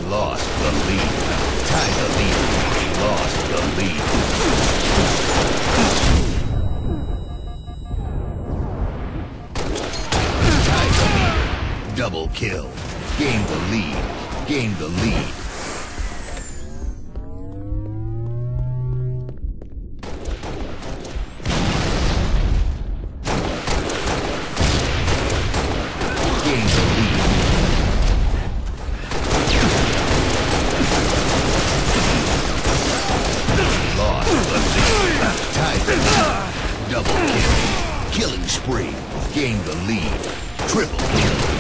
Lost the lead. Tied the lead. Lost the lead. Tied the lead. Double kill. Gained the lead. Gained the lead. Gained the lead. Lost the lead. Tied the lead. Double kill. Killing spree. Gained the lead. Triple kill.